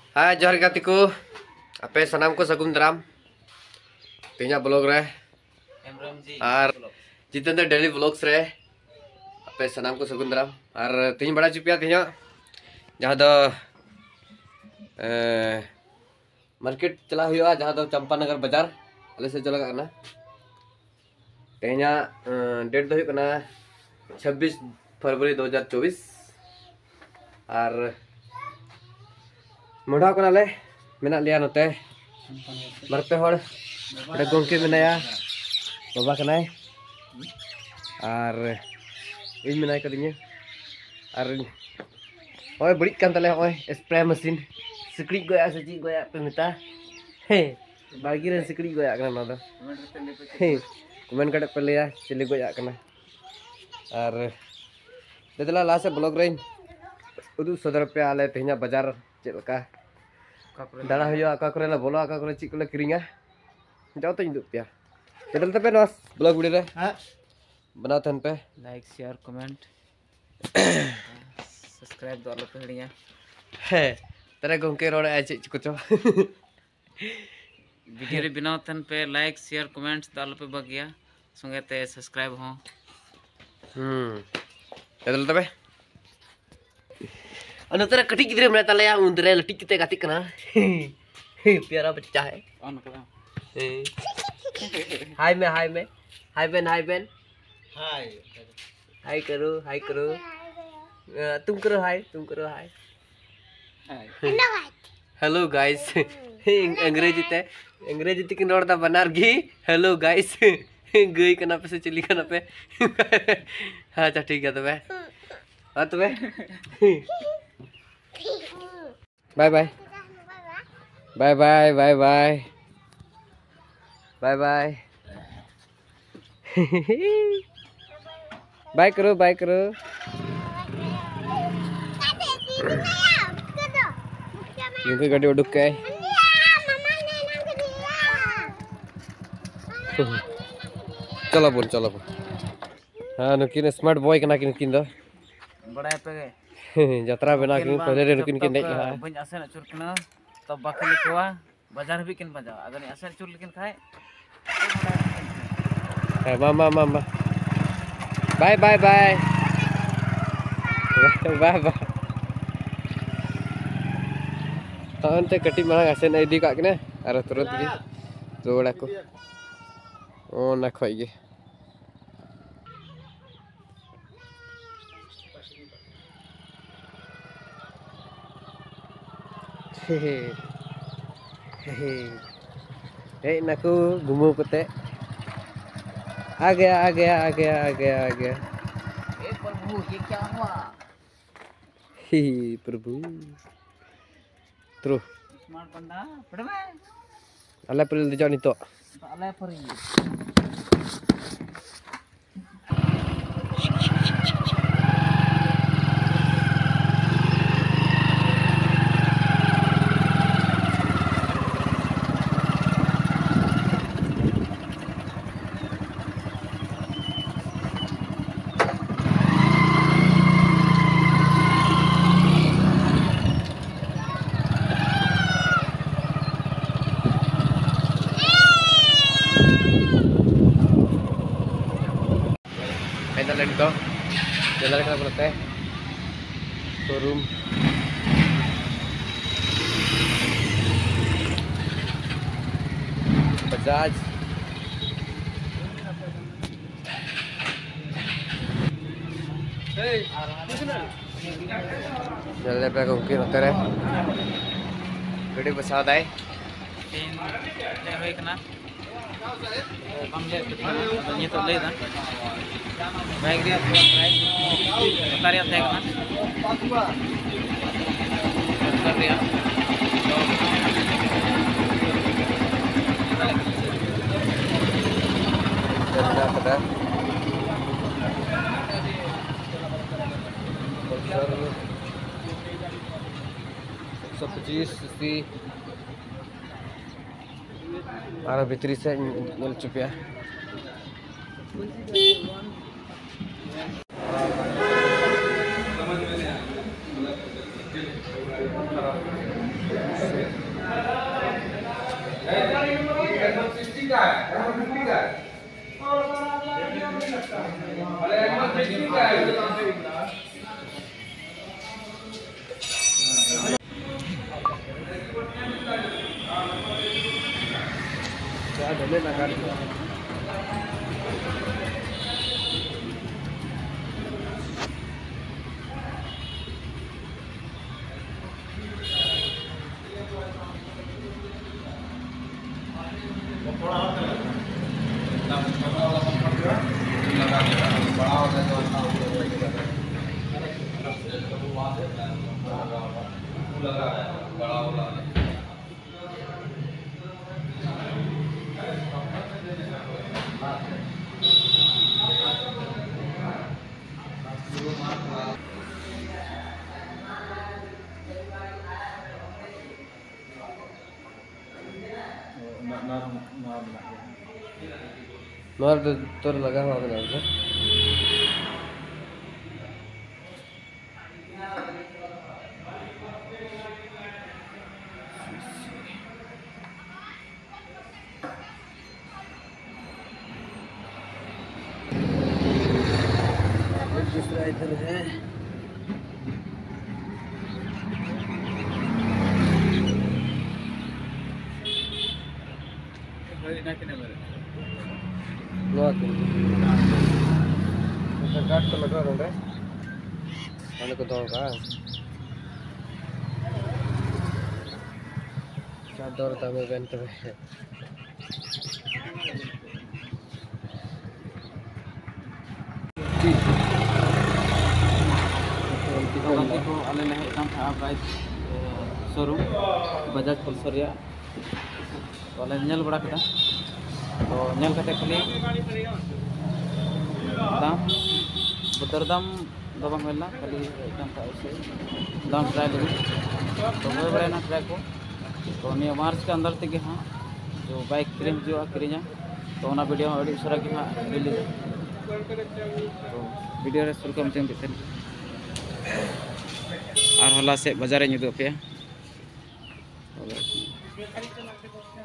Hai johar gatiku, apa sanam ko sagum daram, tinya blog re, ar जितने तो daily vlogs रहे अपने सनाम को सगुन दाराम और तीन बड़ा चुपिया तीन जहाँ तो मार्केट चला हुआ जहाँ तो चंपानगर बाजार अले से चला करना तेना डेट तो करना 26 फरवरी 2024 और मुढ़ा को नाले मेना लिया नोते मरते होड़ गोंके मेनाया बाबा कनाय और इन मेनाय कदिnya और ओए बड़ी kan tale ओए स्प्रे मशीन सिकड़ी गोया सची गोया पे मिता हे बागी रे सिकड़ी गोया kana ना हे कमेंट कटे पे लिया चिली गोया kana और देदला लास्ट ब्लॉग रे उदु सदर पे आले तेहना बाजार चेलका दाना हुआ का करे ला बोलो का करे चिक ले किरिंगा जाओ तो इंदु पिया चल पे नस ब्लॉग वीडियो रे हां बनाओ थन पे लाइक शेयर कमेंट सब्सक्राइब दो पे हड़िया है तेरे गोंके रोड आ चे कुछ वीडियो रे बनाओ थन पे लाइक शेयर कमेंट दो पे बगिया संगे ते सब्सक्राइब हो चल तबे अनतरा कटी गिदरे में तले उंदरे लटी किते गाती कना प्यारा बच्चा है हाय में हाय में हाय बेन हाय बेन हाय हाय करो तुम करो हाय हेलो गाइस अंग्रेजी ते किन रोड दा बनार गी हेलो गाइस गई कना पे से चली कना पे हां अच्छा ठीक है तबे हां तबे bye bye bye bye bye bye bye bye bye करो क्योंकि गाड़ी उड़क के चलो बोल हाँ नुकिन स्मार्ट बॉय कना किन दो बड़ा पे यात्रा बना किन पहले रे नुकिन किन देख रहा बन आसन अचुर कना तब बाकी लिखवा बाजार भी किन बजा अगर आसन अचुर लेकिन खाए मामा bye bye bye bye bye तानते कटी मांग आसन इदी का किने अरे तुरंत गी जोड़ा को ओ ना खोई गे हे नाकू घुमो कते आ गया ए प्रभु ये क्या हुआ ही प्रभु terus स्मार्ट बंदा पड़ में अल्लाह पर ले जाओ नितो अल्लाह पर तो jalan ke berapa showroom Bajaj jalan pe घूम के होते रहे गाड़ी बसा दाए तीन होय कना हम ले ये तो ले दा बैग रे प्राइस बता रहा था ना कर दिया पता 125 सी arah bateri saya nyelucup ya. नॉर तो लगा हुआ है ना दूसरा इधर है गाट तो लगा रहा है आने को तो होगा चादर तमे बेंट में को आले ले हेज था प्राइस शोरूम बजाज पल्सर या तो आले नेल बड़ा केदा तो नेल कते खाली दाम बदर दाम दबा मेलना खाली एकदम था उसे दाम ट्राई लगी तो होय बड़े ना ट्राई को तो निया मार्च के अंदर तक हां जो बाइक क्रीम जो क्रीजा तो ना वीडियो अड़ी उसरा की हां रिलीज तो वीडियो रे सुर कम चेंज थे और हला से बाजार पे